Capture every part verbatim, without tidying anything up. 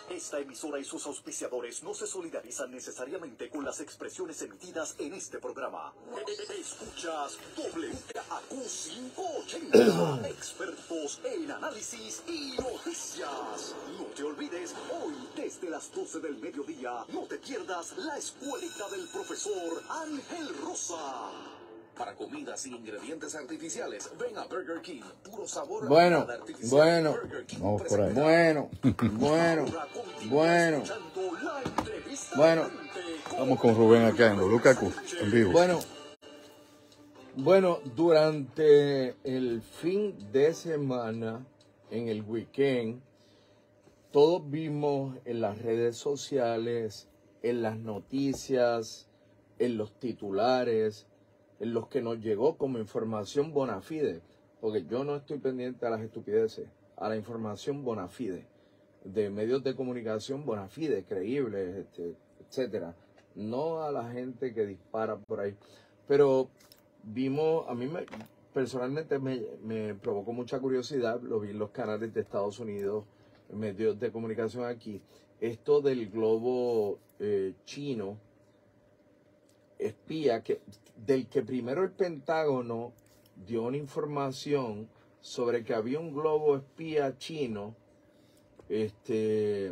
Esta emisora y sus auspiciadores no se solidarizan necesariamente con las expresiones emitidas en este programa. Escuchas W K A Q quinientos ochenta, expertos en análisis y noticias. No te olvides, hoy desde las doce del mediodía, no te pierdas la escuelita del profesor Ángel Rosa. Para comidas sin ingredientes artificiales, ven a Burger King. Puro sabor. Bueno, bueno, vamos por ahí. Bueno, bueno, bueno, bueno. Vamos con Rubén acá en W K A Q, en vivo. Bueno, bueno, durante el fin de semana, en el weekend, todos vimos en las redes sociales, en las noticias, en los titulares, en los que nos llegó como información bona fide, porque yo no estoy pendiente a las estupideces, a la información bona fide, de medios de comunicación bona fide, creíbles, este, etcétera, no a la gente que dispara por ahí. Pero vimos, a mí me, personalmente me, me provocó mucha curiosidad, lo vi en los canales de Estados Unidos, medios de comunicación aquí, esto del globo eh, chino, espía, que, del que primero el Pentágono dio una información sobre que había un globo espía chino este,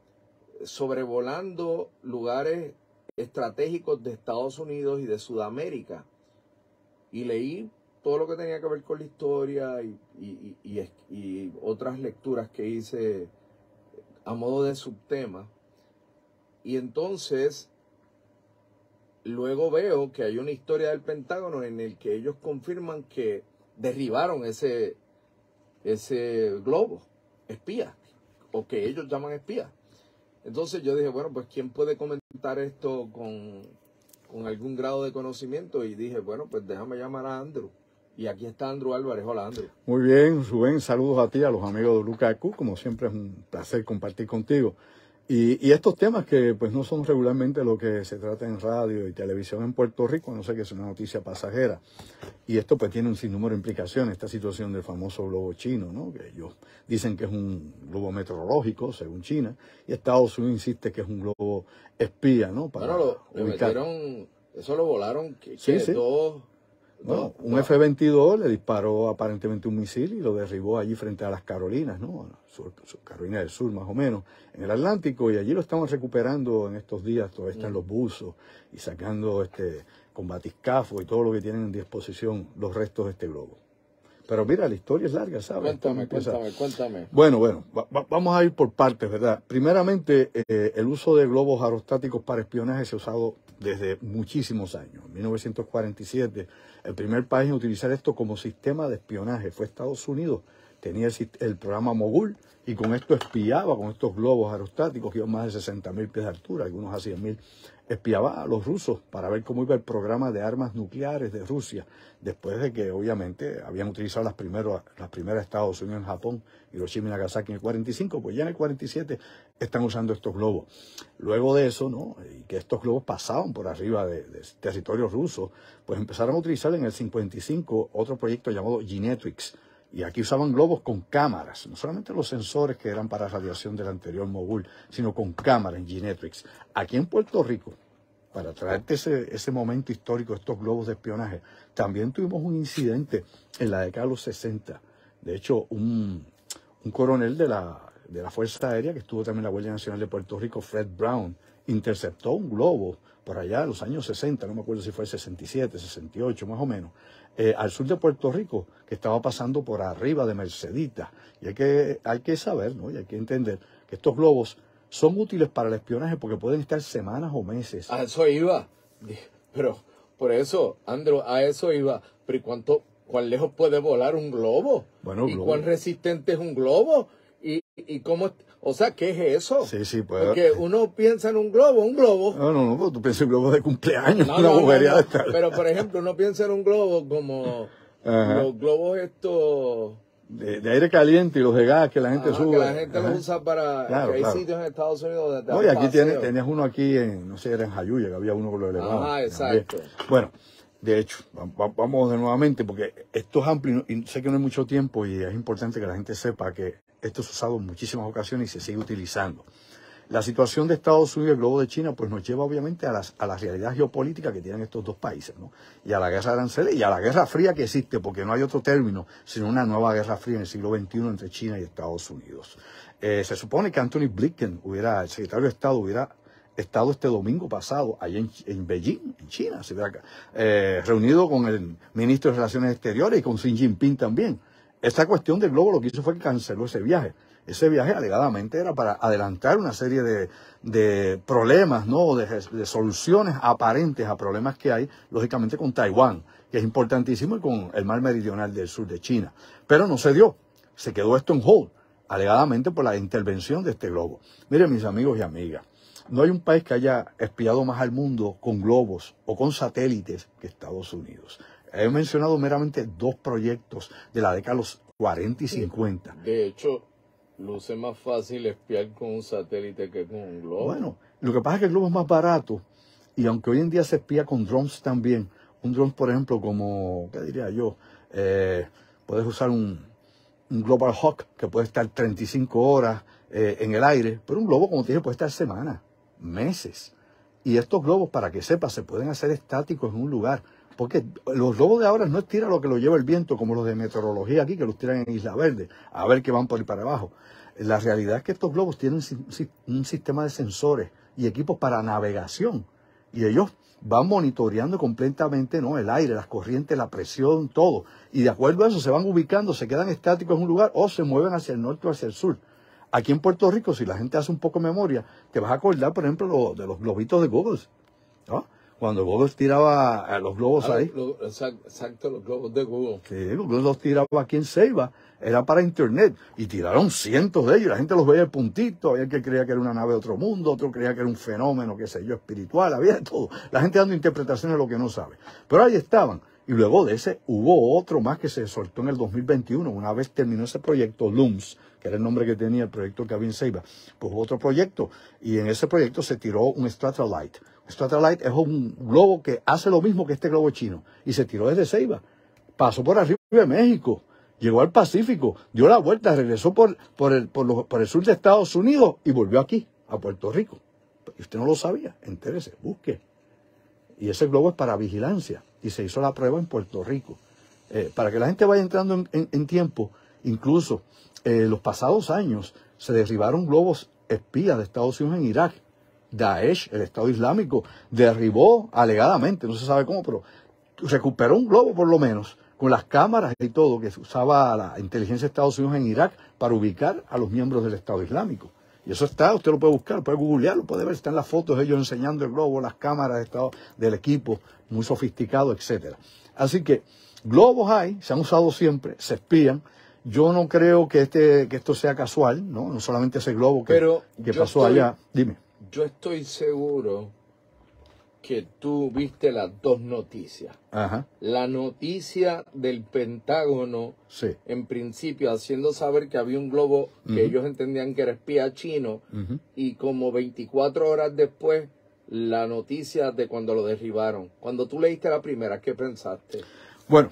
sobrevolando lugares estratégicos de Estados Unidos y de Sudamérica. Y leí todo lo que tenía que ver con la historia y, y, y, y, y otras lecturas que hice a modo de subtema. Y entonces luego veo que hay una historia del Pentágono en el que ellos confirman que derribaron ese, ese globo espía, o que ellos llaman espía. Entonces yo dije, bueno, pues ¿quién puede comentar esto con, con algún grado de conocimiento? Y dije, bueno, pues déjame llamar a Andrew. Y aquí está Andrew Álvarez. Hola, Andrew. Muy bien, Rubén, saludos a ti, a los amigos de W K A Q. Como siempre es un placer compartir contigo. Y, y estos temas que pues no son regularmente lo que se trata en radio y televisión en Puerto Rico, no sé que es una noticia pasajera. Y esto pues tiene un sinnúmero de implicaciones, esta situación del famoso globo chino, ¿no? Que ellos dicen que es un globo meteorológico, según China, y Estados Unidos insiste que es un globo espía, ¿no? Para bueno, lo, lo metieron, eso lo volaron, que, sí, que sí. dos... No, un F veintidós le disparó aparentemente un misil y lo derribó allí frente a las Carolinas, ¿no? Sur, sur, Carolina del Sur, más o menos, en el Atlántico, y allí lo estamos recuperando en estos días. Todavía están mm. los buzos y sacando este con batiscafo y todo lo que tienen en disposición los restos de este globo. Pero mira, la historia es larga, ¿sabes? Cuéntame, cuéntame, cuéntame. Bueno, bueno, va, va, vamos a ir por partes, ¿verdad? Primeramente, eh, el uso de globos aerostáticos para espionaje se ha usado desde muchísimos años. En mil novecientos cuarenta y siete, el primer país en utilizar esto como sistema de espionaje fue Estados Unidos. Tenía el, el programa Mogul y con esto espiaba, con estos globos aerostáticos que iban más de sesenta mil pies de altura, algunos a cien mil, espiaba a los rusos para ver cómo iba el programa de armas nucleares de Rusia, después de que obviamente habían utilizado las, primeros, las primeras Estados Unidos en Japón, Hiroshima y Nagasaki en el cuarenta y cinco, pues ya en el cuarenta y siete están usando estos globos. Luego de eso, ¿no? Y que estos globos pasaban por arriba de, de territorio ruso, pues empezaron a utilizar en el cincuenta y cinco otro proyecto llamado Genetrix. Y aquí usaban globos con cámaras, no solamente los sensores que eran para radiación del anterior Mogul, sino con cámaras en Genetrix. Aquí en Puerto Rico, para traerte ese, ese momento histórico, estos globos de espionaje, también tuvimos un incidente en la década de los sesenta. De hecho, un, un coronel de la, de la Fuerza Aérea, que estuvo también en la Guardia Nacional de Puerto Rico, Fred Brown, interceptó un globo por allá en los años sesenta, no me acuerdo si fue el sesenta y siete, sesenta y ocho más o menos, eh, al sur de Puerto Rico, que estaba pasando por arriba de Mercedita. Y hay que, hay que saber, ¿no? Y hay que entender que estos globos son útiles para el espionaje porque pueden estar semanas o meses. A eso iba. Pero, por eso, Andrew, a eso iba. Pero ¿y cuánto, cuán lejos puede volar un globo? Bueno, ¿Y globo. cuán resistente es un globo? ¿Y, y cómo, o sea, qué es eso? Sí, sí, pues. Porque uno piensa en un globo, un globo. No, no, no, tú piensas en un globo de cumpleaños, no, una no, bobería no, no. de estar. Pero, por ejemplo, uno piensa en un globo como Ajá. los globos estos... De, de aire caliente y los de gas que la gente Ajá, sube. Que la gente Ajá. los usa para... Claro, que hay claro. sitios en Estados Unidos donde... No, y aquí tiene, tenías uno aquí en, no sé, era en Jayuya, que había uno con los elevados. Ah, exacto. También. Bueno, de hecho, va, vamos de nuevamente, porque esto es amplio y sé que no hay mucho tiempo y es importante que la gente sepa que esto es usado en muchísimas ocasiones y se sigue utilizando. La situación de Estados Unidos y el globo de China pues nos lleva obviamente a, las, a la realidad geopolítica que tienen estos dos países, ¿no? Y a la guerra de aranceles y a la guerra fría que existe, porque no hay otro término, sino una nueva guerra fría en el siglo veintiuno entre China y Estados Unidos. Eh, se supone que Anthony Blinken, hubiera, el secretario de Estado, hubiera estado este domingo pasado allá en, en Beijing, en China, se hubiera, eh, reunido con el ministro de Relaciones Exteriores y con Xi Jinping también. Esta cuestión del globo lo que hizo fue que canceló ese viaje. Ese viaje alegadamente era para adelantar una serie de, de problemas, ¿no? De, de soluciones aparentes a problemas que hay, lógicamente, con Taiwán, que es importantísimo, y con el mar meridional del sur de China. Pero no se dio. Se quedó esto en hold, alegadamente por la intervención de este globo. Miren, mis amigos y amigas, no hay un país que haya espiado más al mundo con globos o con satélites que Estados Unidos. He mencionado meramente dos proyectos de la década de los cuarenta y cincuenta. De hecho, luce más fácil espiar con un satélite que con un globo. Bueno, lo que pasa es que el globo es más barato, y aunque hoy en día se espía con drones también, un drone, por ejemplo, como, ¿qué diría yo? Eh, puedes usar un, un Global Hawk que puede estar treinta y cinco horas eh, en el aire, pero un globo, como te dije, puede estar semanas, meses. Y estos globos, para que sepas, se pueden hacer estáticos en un lugar. Porque los globos de ahora no es tira lo que lo lleva el viento, como los de meteorología aquí, que los tiran en Isla Verde, a ver que van por ahí para abajo. La realidad es que estos globos tienen un sistema de sensores y equipos para navegación. Y ellos van monitoreando completamente, ¿no?, el aire, las corrientes, la presión, todo. Y de acuerdo a eso se van ubicando, se quedan estáticos en un lugar o se mueven hacia el norte o hacia el sur. Aquí en Puerto Rico, si la gente hace un poco de memoria, te vas a acordar, por ejemplo, lo, de los globitos de Google, ¿no? Cuando Google tiraba a los globos ah, ahí. Lo, exacto, los globos de Google. Sí, Google los tiraba aquí en Ceiba. Era para internet. Y tiraron cientos de ellos. La gente los veía de puntito. Había el que creía que era una nave de otro mundo. Otro creía que era un fenómeno, qué sé yo, espiritual. Había de todo. La gente dando interpretaciones de lo que no sabe. Pero ahí estaban. Y luego de ese hubo otro más que se soltó en el dos mil veintiuno. Una vez terminó ese proyecto, LUMS, que era el nombre que tenía el proyecto que había en Ceiba. Pues hubo otro proyecto. Y en ese proyecto se tiró un Stratolite. Stratolite es un globo que hace lo mismo que este globo chino. Y se tiró desde Ceiba. Pasó por arriba de México. Llegó al Pacífico. Dio la vuelta. Regresó por, por, el, por, los, por el sur de Estados Unidos. Y volvió aquí, a Puerto Rico. Y usted no lo sabía. Entérese, busque. Y ese globo es para vigilancia. Y se hizo la prueba en Puerto Rico. Eh, para que la gente vaya entrando en, en, en tiempo. Incluso en eh, los pasados años se derribaron globos espías de Estados Unidos en Irak. Daesh, el Estado Islámico, derribó alegadamente, no se sabe cómo, pero recuperó un globo por lo menos, con las cámaras y todo que usaba la inteligencia de Estados Unidos en Irak para ubicar a los miembros del Estado Islámico. Y eso está, usted lo puede buscar, lo puede googlear, lo puede ver, están las fotos de ellos enseñando el globo, las cámaras de estado, del equipo, muy sofisticado, etcétera. Así que globos hay, se han usado siempre, se espían. Yo no creo que este que esto sea casual, ¿no? No solamente ese globo que, Pero que pasó estoy... allá. Dime. Yo estoy seguro que tú viste las dos noticias. Ajá. La noticia del Pentágono, sí. en principio, haciendo saber que había un globo que uh-huh. ellos entendían que era espía chino, uh-huh. y como veinticuatro horas después, la noticia de cuando lo derribaron. Cuando tú leíste la primera, ¿qué pensaste? Bueno,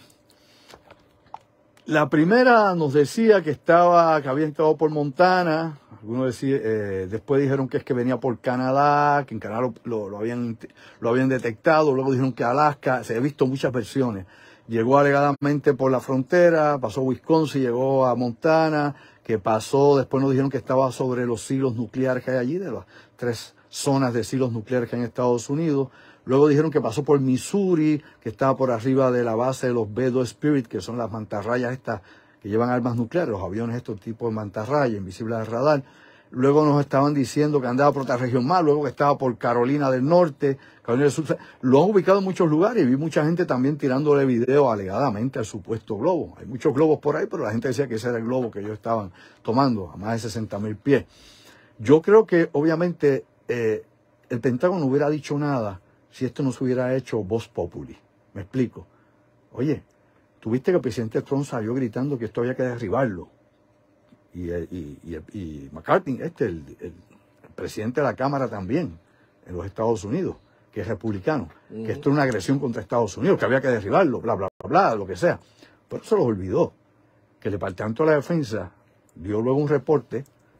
la primera nos decía que estaba, que había entrado por Montana. Algunos decían, eh, después dijeron que es que venía por Canadá, que en Canadá lo, lo, lo, habían, lo habían detectado. Luego dijeron que Alaska, se ha visto muchas versiones. Llegó alegadamente por la frontera, pasó Wisconsin, llegó a Montana, que pasó, después nos dijeron que estaba sobre los silos nucleares que hay allí, de las tres zonas de silos nucleares que hay en Estados Unidos. Luego dijeron que pasó por Missouri, que estaba por arriba de la base de los B dos Spirit, que son las mantarrayas estas que llevan armas nucleares, los aviones estos tipos de mantarraya, invisibles al radar. Luego nos estaban diciendo que andaba por otra región más, luego que estaba por Carolina del Norte, Carolina del Sur. Lo han ubicado en muchos lugares y vi mucha gente también tirándole video alegadamente al supuesto globo. Hay muchos globos por ahí, pero la gente decía que ese era el globo que ellos estaban tomando a más de sesenta mil pies. Yo creo que obviamente eh, el Pentágono no hubiera dicho nada si esto no se hubiera hecho vox populi. Me explico. Oye, tuviste que el presidente Trump salió gritando que esto había que derribarlo. Y, y, y, y McCarthy, este, el, el, el presidente de la Cámara también, en los Estados Unidos, que es republicano, uh-huh. que esto es una agresión contra Estados Unidos, que había que derribarlo, bla, bla, bla, bla, lo que sea. Pero se los olvidó. Que el Departamento de la Defensa dio luego un reporte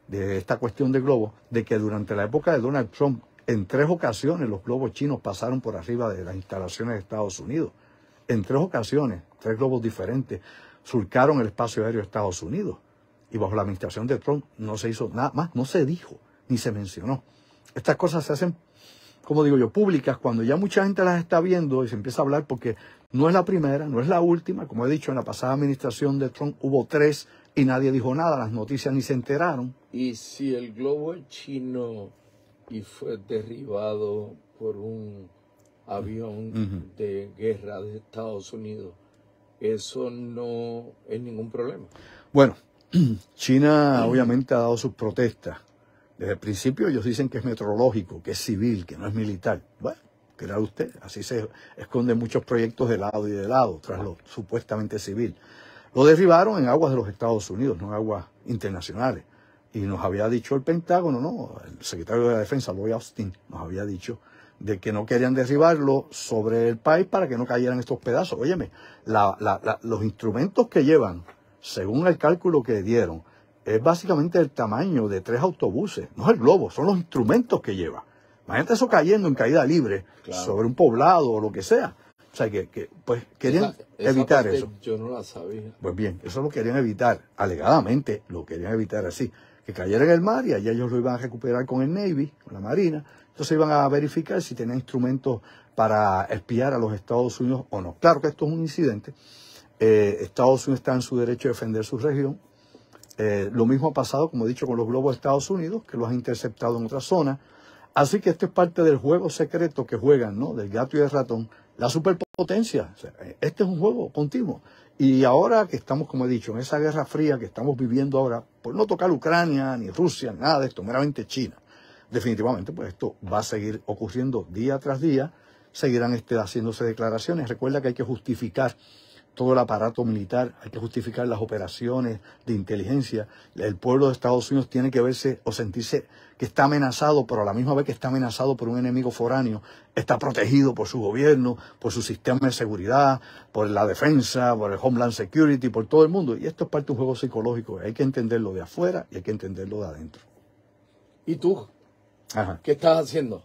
de esta cuestión de globos, de que durante la época de Donald Trump, en tres ocasiones los globos chinos pasaron por arriba de las instalaciones de Estados Unidos. En tres ocasiones, tres globos diferentes surcaron el espacio aéreo de Estados Unidos. Y bajo la administración de Trump no se hizo nada más, no se dijo, ni se mencionó. Estas cosas se hacen, como digo yo, públicas cuando ya mucha gente las está viendo y se empieza a hablar, porque no es la primera, no es la última. Como he dicho, en la pasada administración de Trump hubo tres y nadie dijo nada, las noticias ni se enteraron. Y si el globo es chino y fue derribado por un avión uh-huh. de guerra de Estados Unidos, eso no es ningún problema. Bueno, China uh-huh. obviamente ha dado sus protestas. Desde el principio ellos dicen que es meteorológico, que es civil, que no es militar. Bueno, crea usted, así se esconden muchos proyectos de lado y de lado, tras lo supuestamente civil. Lo derribaron en aguas de los Estados Unidos, no en aguas internacionales. Y nos había dicho el Pentágono, no, el secretario de la Defensa, Lloyd Austin, nos había dicho de que no querían derribarlo sobre el país para que no cayeran estos pedazos. Óyeme, la, la, la, los instrumentos que llevan, según el cálculo que dieron, es básicamente el tamaño de tres autobuses. No es el globo, son los instrumentos que lleva. Imagínate eso cayendo en caída libre, claro, sobre un poblado o lo que sea. O sea, que, que pues querían esa, esa evitar eso. Yo no la sabía. Pues bien, eso lo querían evitar, alegadamente lo querían evitar así. Que cayera en el mar y allá ellos lo iban a recuperar con el Navy, con la Marina. Entonces iban a verificar si tenían instrumentos para espiar a los Estados Unidos o no. Claro que esto es un incidente. Eh, Estados Unidos está en su derecho de defender su región. Eh, lo mismo ha pasado, como he dicho, con los globos de Estados Unidos, que los han interceptado en otra zona. Así que esto es parte del juego secreto que juegan, ¿no? Del gato y del ratón. La superpotencia. O sea, este es un juego continuo. Y ahora que estamos, como he dicho, en esa guerra fría que estamos viviendo ahora, por no tocar Ucrania, ni Rusia, nada de esto, meramente China, definitivamente, pues esto va a seguir ocurriendo día tras día, seguirán este, haciéndose declaraciones. Recuerda que hay que justificar todo el aparato militar, hay que justificar las operaciones de inteligencia. El pueblo de Estados Unidos tiene que verse o sentirse que está amenazado, pero a la misma vez que está amenazado por un enemigo foráneo, está protegido por su gobierno, por su sistema de seguridad, por la defensa, por el Homeland Security, por todo el mundo. Y esto es parte de un juego psicológico. Hay que entenderlo de afuera y hay que entenderlo de adentro. ¿Y tú? Ajá. ¿Qué estás haciendo?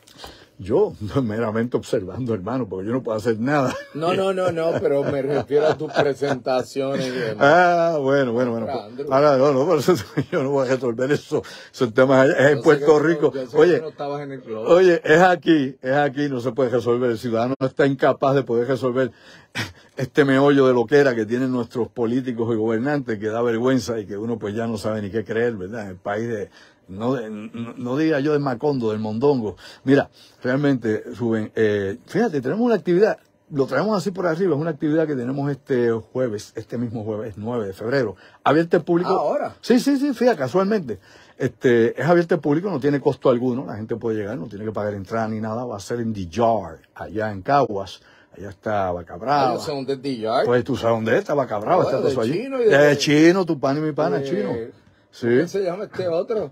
Yo, meramente observando, hermano, porque yo no puedo hacer nada. No, no, no, no, pero me refiero a tus presentaciones y demás. Ah, bueno, bueno, bueno. Pues, ahora, no, no, por eso yo no voy a resolver eso. Esos temas es en Puerto Rico. No, yo sé oye, que no estabas en el globo. Oye, es aquí, es aquí, no se puede resolver. El ciudadano está incapaz de poder resolver este meollo de loquera que tienen nuestros políticos y gobernantes, que da vergüenza y que uno pues ya no sabe ni qué creer, ¿verdad? En el país de... No, no, no diga yo del Macondo, del Mondongo. Mira, realmente, Rubén, eh, fíjate, tenemos una actividad, lo traemos así por arriba, es una actividad que tenemos este jueves, este mismo jueves, nueve de febrero, abierta al público. ¿Ahora? Sí, sí, sí, fíjate, casualmente. Este, es abierta al público, no tiene costo alguno, la gente puede llegar, no tiene que pagar entrada ni nada, va a ser en The Yard, allá en Caguas. Allá está Vaca Brava. Yo sé dónde es The Yard. Pues tú sabes dónde está Vaca Brava, bueno, está todo de allí. Chino y de, de Chino, tu pan y mi pana, de, Chino. Sí. ¿Cómo se llama este otro?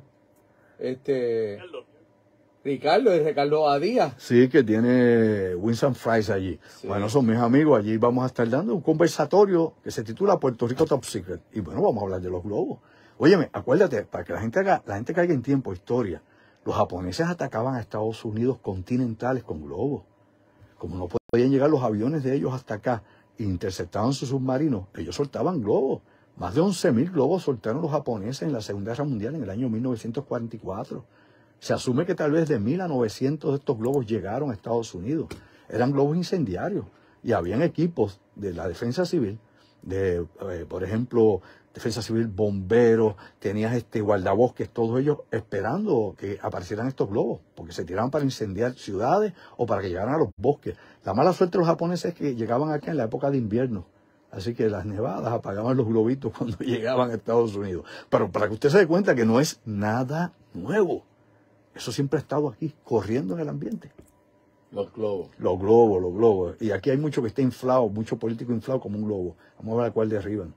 Este... Ricardo. Ricardo, y Ricardo Badía. Sí, que tiene Wings and Fries allí. Sí. Bueno, son mis amigos, allí vamos a estar dando un conversatorio que se titula Puerto Rico Top Secret. Y bueno, vamos a hablar de los globos. Óyeme, acuérdate, para que la gente haga, la gente caiga en tiempo, historia. Los japoneses atacaban a Estados Unidos continentales con globos. Como no podían llegar los aviones de ellos hasta acá e interceptaban sus submarinos, ellos soltaban globos. Más de once mil globos soltaron los japoneses en la Segunda Guerra Mundial en el año mil novecientos cuarenta y cuatro. Se asume que tal vez de mil a novecientos de estos globos llegaron a Estados Unidos. Eran globos incendiarios y habían equipos de la defensa civil, de, eh, por ejemplo, defensa civil, bomberos, tenías este guardabosques, todos ellos esperando que aparecieran estos globos, porque se tiraban para incendiar ciudades o para que llegaran a los bosques. La mala suerte de los japoneses es que llegaban acá en la época de invierno. Así que las nevadas apagaban los globitos cuando llegaban a Estados Unidos. Pero para que usted se dé cuenta que no es nada nuevo. Eso siempre ha estado aquí, corriendo en el ambiente. Los globos. Los globos, los globos. Y aquí hay mucho que está inflado, mucho político inflado como un globo. Vamos a ver a cuál derriban.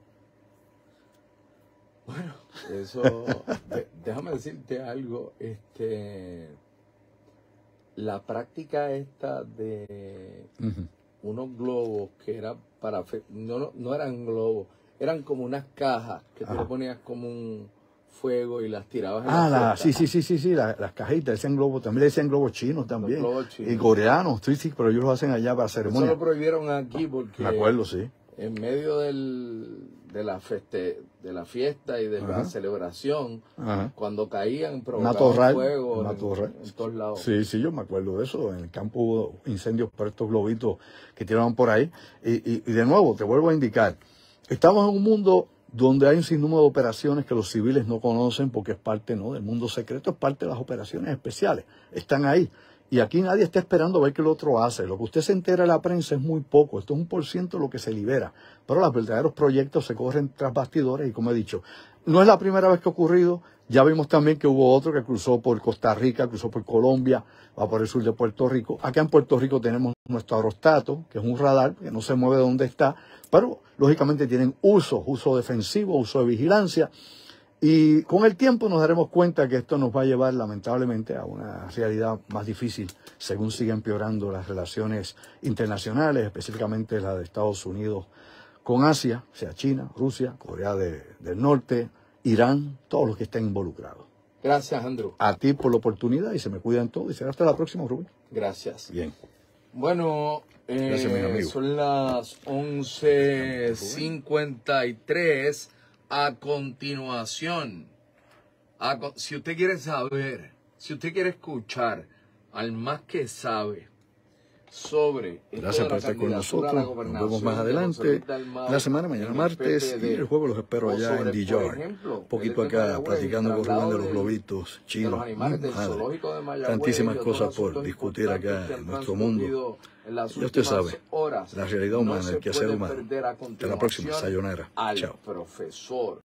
Bueno, eso... de, déjame decirte algo. Este, la práctica esta de... Uh-huh. Unos globos que eran para... No, no, no eran globos, eran como unas cajas que tú le ponías como un fuego y las tirabas en Ah, la la, fiesta. sí, sí, sí, sí, sí, la- las cajitas, decían globos, también le decían globos chinos también. globos chinos. Y coreanos, sí, sí, pero ellos lo hacen allá para Eso ceremonia. lo prohibieron aquí porque Me acuerdo, sí. en medio del, de, la feste, de la fiesta y de Ajá. la celebración, Ajá. cuando caían, provocaban Matorral, fuego en, matorral. en todos lados. Sí, sí, yo me acuerdo de eso. En el campo hubo incendios por estos globitos que tiraban por ahí. Y, y, y de nuevo, te vuelvo a indicar, estamos en un mundo donde hay un sinnúmero de operaciones que los civiles no conocen porque es parte, ¿no?, del mundo secreto, es parte de las operaciones especiales. Están ahí. Y aquí nadie está esperando a ver qué el otro hace. Lo que usted se entera de la prensa es muy poco. Esto es un por ciento de lo que se libera. Pero los verdaderos proyectos se corren tras bastidores y, como he dicho, no es la primera vez que ha ocurrido. Ya vimos también que hubo otro que cruzó por Costa Rica, cruzó por Colombia, va por el sur de Puerto Rico. Acá en Puerto Rico tenemos nuestro aerostato, que es un radar que no se mueve de donde está, pero lógicamente tienen uso, uso defensivo, uso de vigilancia. Y con el tiempo nos daremos cuenta que esto nos va a llevar lamentablemente a una realidad más difícil según siga empeorando las relaciones internacionales, específicamente la de Estados Unidos con Asia, o sea, China, Rusia, Corea de, del Norte, Irán, todos los que estén involucrados. Gracias, Andrew. A ti por la oportunidad y se me cuidan todos. Y será hasta la próxima, Rubén. Gracias. Bien. Bueno, eh, Gracias, mis amigos. son las once cincuenta y tres. A continuación, a con- si usted quiere saber, si usted quiere escuchar al más que sabe sobre esto Gracias de por la estar con candidatura a nosotros. la Nos gobernación vemos más de José adelante. Luis Dalmau La semana, mañana en el martes. P P D. Y el jueves los espero O allá sobre, en The por Yard. ejemplo, Un poquito el de acá, Mayagüez, platicando el con Rubén de traslado los del- globitos de chinos. los animales del Madre. zoológico de Mayagüez, Tantísimas y otros cosas por asuntos discutir importantes acá que han en nuestro mundo. transcurrido en las Ya usted últimas sabe, horas. la realidad No humana, se el quehacer puede humano. perder a Hasta la próxima. continuación Sayonara. al Chao. profesor